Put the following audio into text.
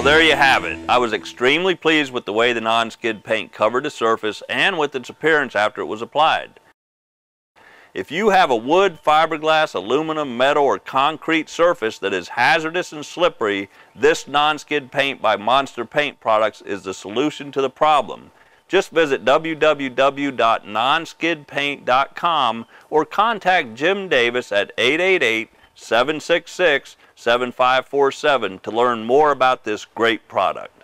there you have it. I was extremely pleased with the way the non-skid paint covered the surface and with its appearance after it was applied. If you have a wood, fiberglass, aluminum, metal, or concrete surface that is hazardous and slippery, this non-skid paint by Monster Paint Products is the solution to the problem. Just visit www.nonskidpaint.com or contact Jim Davis at 888-766-7547 to learn more about this great product.